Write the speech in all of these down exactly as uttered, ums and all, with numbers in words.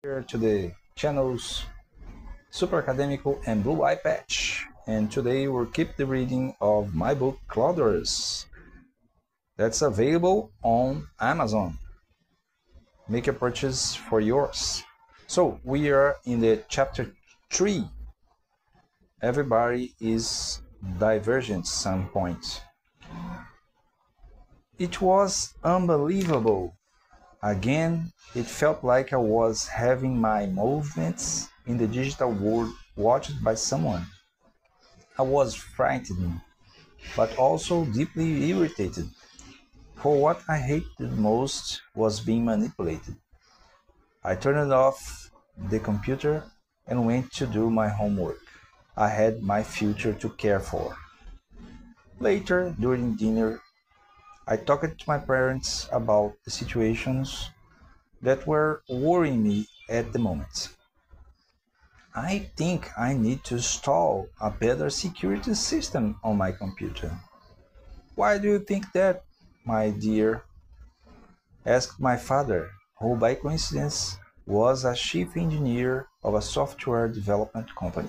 Here to the channels Super Academico and Blue Eye Patch, and today we'll keep the reading of my book Clouders. That's available on Amazon. Make a purchase for yours. So we are in the chapter three. Everybody is divergent at some point. It was unbelievable. Again, it felt like I was having my movements in the digital world watched by someone. I was frightened, but also deeply irritated, for what I hated most was being manipulated. I turned off the computer and went to do my homework. I had my future to care for. Later, during dinner, I talked to my parents about the situations that were worrying me at the moment. I think I need to install a better security system on my computer. Why do you think that, my dear? Asked my father, who by coincidence was a chief engineer of a software development company.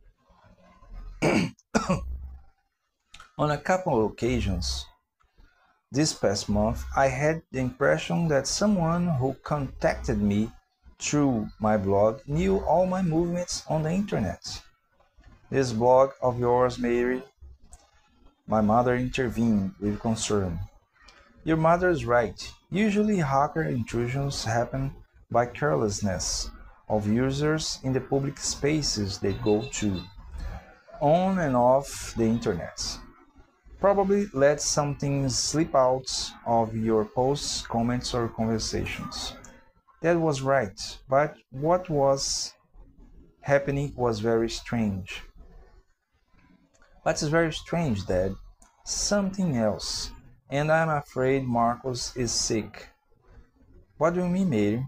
On a couple of occasions, this past month, I had the impression that someone who contacted me through my blog knew all my movements on the internet. This blog of yours, Mary? My mother intervened with concern. Your mother is right. Usually hacker intrusions happen by carelessness of users in the public spaces they go to, on and off the internet. Probably let something slip out of your posts, comments, or conversations. That was right, but what was happening was very strange. What's very strange, Dad? Something else, and I'm afraid Marcos is sick. What do you mean, Mary?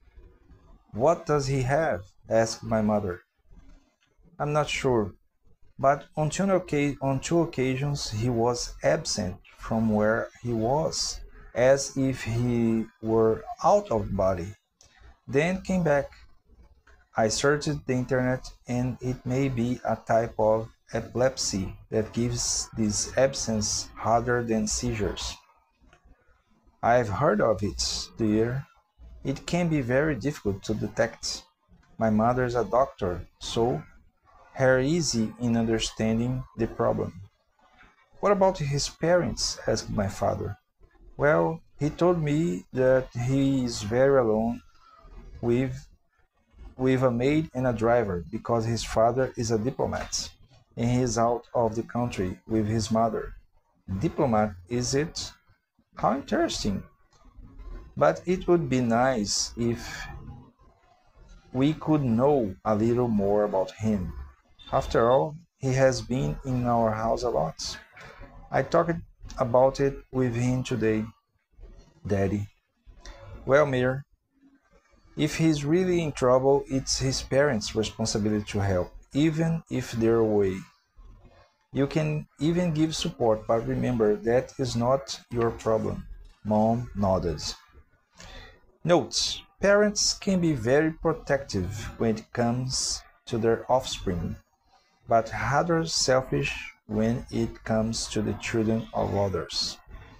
What does he have? Asked my mother. I'm not sure. But on two, on two occasions he was absent from where he was, as if he were out of body. Then came back. I searched the internet and it may be a type of epilepsy that gives this absence harder than seizures. I've heard of it, dear. It can be very difficult to detect. My mother is a doctor, so her easy in understanding the problem. What about his parents? Asked my father. Well, he told me that he is very alone with, with a maid and a driver because his father is a diplomat and he is out of the country with his mother. Diplomat, is it? How interesting. But it would be nice if we could know a little more about him. After all, he has been in our house a lot. I talked about it with him today, Daddy. Well, Mir, if he's really in trouble, it's his parents' responsibility to help, even if they're away. You can even give support, but remember, that is not your problem. Mom nodded. Notes: parents can be very protective when it comes to their offspring, but rather selfish when it comes to the children of others.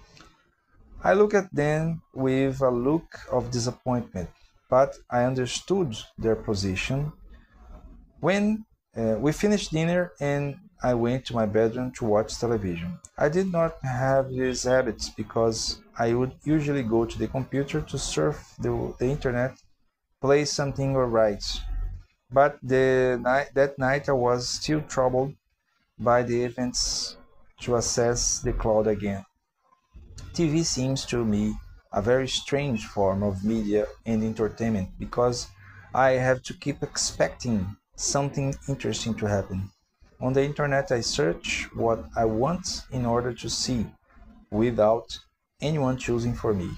I looked at them with a look of disappointment, but I understood their position. When uh, we finished dinner and I went to my bedroom to watch television. I did not have these habits because I would usually go to the computer to surf the, the internet, play something or write. But the night, that night I was still troubled by the events to access the cloud again. T V seems to me a very strange form of media and entertainment because I have to keep expecting something interesting to happen. On the internet I search what I want in order to see without anyone choosing for me.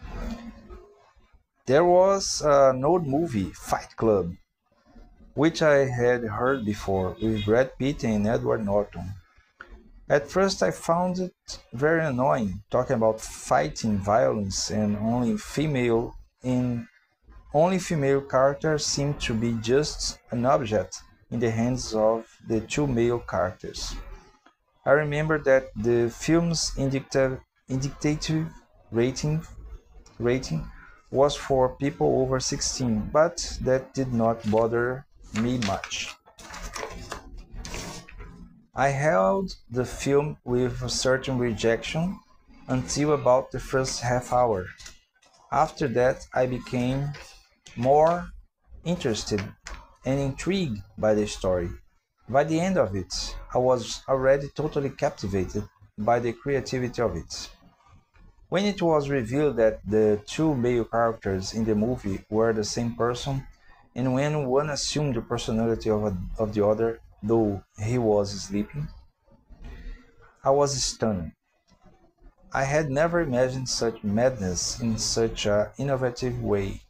There was an old movie, Fight Club, which I had heard before, with Brad Pitt and Edward Norton. At first I found it very annoying, talking about fighting violence and only female in only female character seemed to be just an object in the hands of the two male characters. I remember that the film's indicative, indicative rating, rating was for people over sixteen, but that did not bother me much. I held the film with a certain rejection until about the first half hour. After that, I became more interested and intrigued by the story. By the end of it, I was already totally captivated by the creativity of it. When it was revealed that the two male characters in the movie were the same person, and when one assumed the personality of, a, of the other, though he was sleeping, I was stunned. I had never imagined such madness in such an innovative way.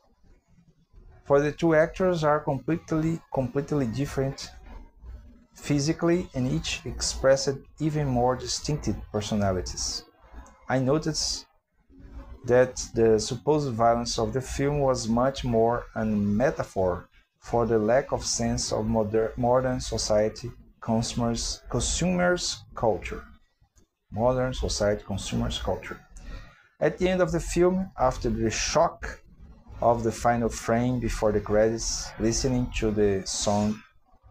For the two actors are completely, completely different physically, and each expressed even more distinctive personalities. I noticed that the supposed violence of the film was much more a metaphor for the lack of sense of moder- modern society, consumers, consumers culture. Modern society, consumers culture. At the end of the film, after the shock of the final frame before the credits, listening to the song,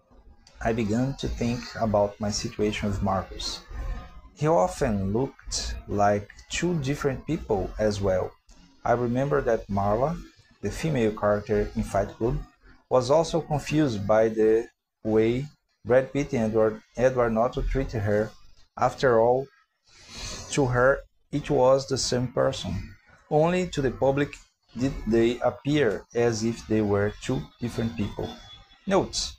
I began to think about my situation with Marcus. He often looked like two different people as well. I remember that Marla, the female character in Fight Club, was also confused by the way Brad Pitt and Edward, Edward Norton treated her. After all, to her it was the same person. Only to the public did they appear as if they were two different people. Note: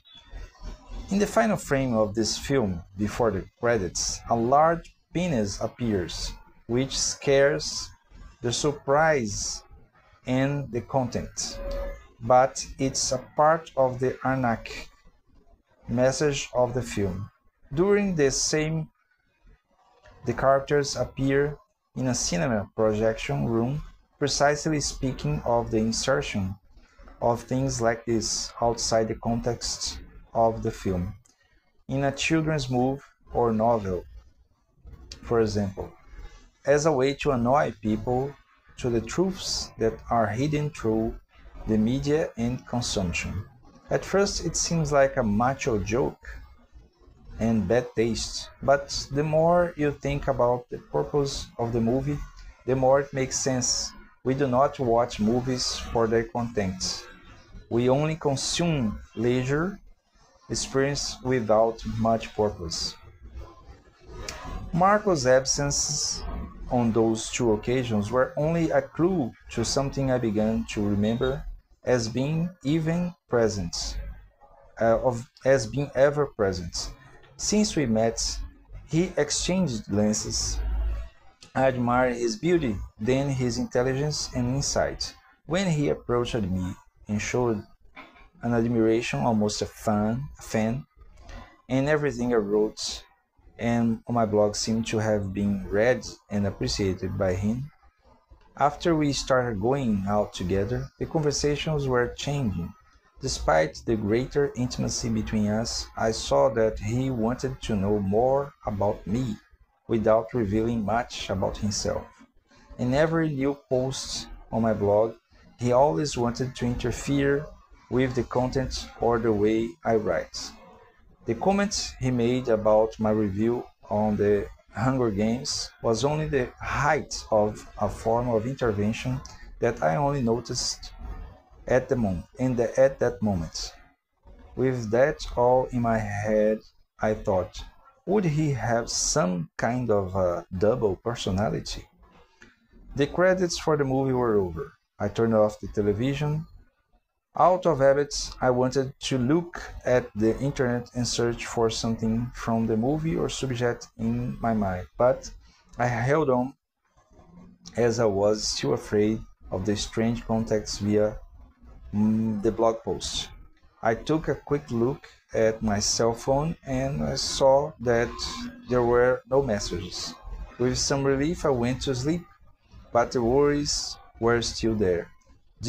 in the final frame of this film, before the credits, a large penis appears, which scares the surprise and the content, but it's a part of the anarchic message of the film. During the same, the characters appear in a cinema projection room, precisely speaking of the insertion of things like this outside the context of the film. In a children's movie or novel, for example, as a way to annoy people to the truths that are hidden through the media and consumption. At first, it seems like a macho joke and bad taste, but the more you think about the purpose of the movie, the more it makes sense. We do not watch movies for their content. We only consume leisure experience without much purpose. Marco's absences on those two occasions were only a clue to something I began to remember as being even present, uh, of as being ever present. Since we met, he exchanged glances. I admired his beauty, then his intelligence and insight. When he approached me and showed an admiration, almost a fan, a fan, and everything I wrote and on my blog seemed to have been read and appreciated by him. After we started going out together, the conversations were changing. Despite the greater intimacy between us, I saw that he wanted to know more about me without revealing much about himself. In every new post on my blog, he always wanted to interfere with the content or the way I write. The comment he made about my review on the Hunger Games was only the height of a form of intervention that I only noticed at the moment, in the, at that moment. With that all in my head, I thought, would he have some kind of a double personality? The credits for the movie were over. I turned off the television. Out of habit, I wanted to look at the internet and search for something from the movie or subject in my mind, but I held on as I was still afraid of the strange context via mm, the blog post. I took a quick look at my cell phone and I saw that there were no messages. With some relief, I went to sleep, but the worries were still there, deep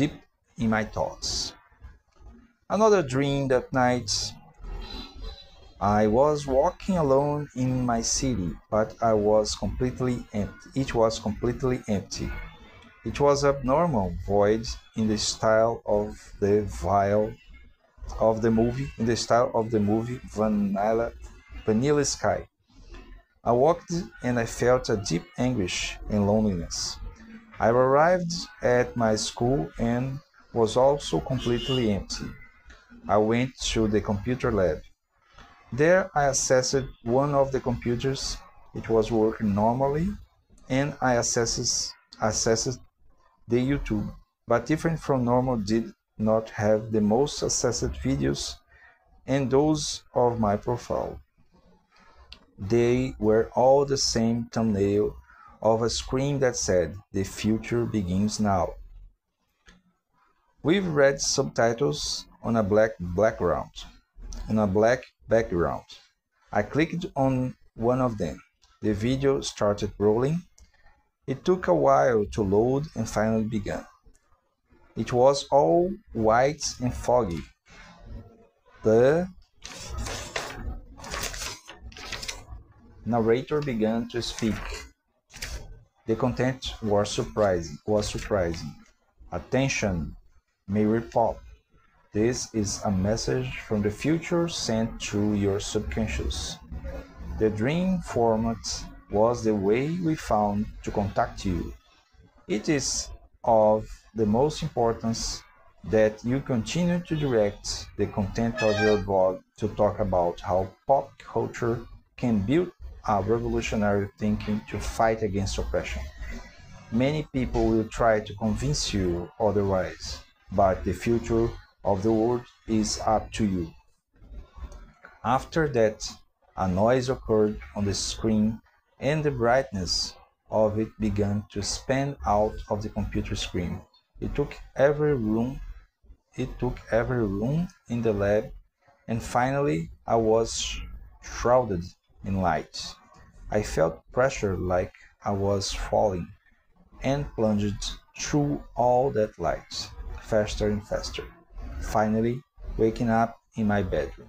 in my thoughts. Another dream that night. I was walking alone in my city, but I was completely empty. It was completely empty. It was abnormal void in the style of the vial of the movie, in the style of the movie Vanilla, Vanilla Sky. I walked and I felt a deep anguish and loneliness. I arrived at my school and was also completely empty. I went to the computer lab. There I accessed one of the computers. It was working normally, and I accessed, accessed the YouTube, but different from normal did not have the most accessed videos and those of my profile. They were all the same thumbnail of a screen that said, "The future begins now," with red subtitles on a black background. On a black background. I clicked on one of them. The video started rolling. It took a while to load and finally began. It was all white and foggy. The narrator began to speak. The content was surprising. Was surprising. Attention, Mary Pop. This is a message from the future sent through your subconscious. The dream format was the way we found to contact you. It is of the most importance that you continue to direct the content of your blog to talk about how pop culture can build a revolutionary thinking to fight against oppression. Many people will try to convince you otherwise, but the future of the world is up to you. After that, a noise occurred on the screen and the brightness of it began to expand out of the computer screen. It took every room, it took every room in the lab, and finally I was shrouded in light. I felt pressure like I was falling and plunged through all that light, faster and faster. Finally, waking up in my bedroom.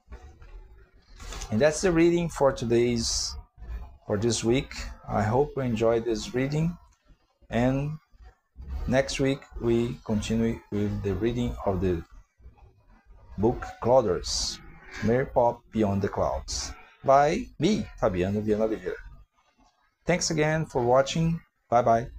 And that's the reading for today's, for this week. I hope you enjoyed this reading. And next week we continue with the reading of the book Clouders, Mary Pop Beyond the Clouds, by me, Fabiano Viana Oliveira. Thanks again for watching. Bye bye.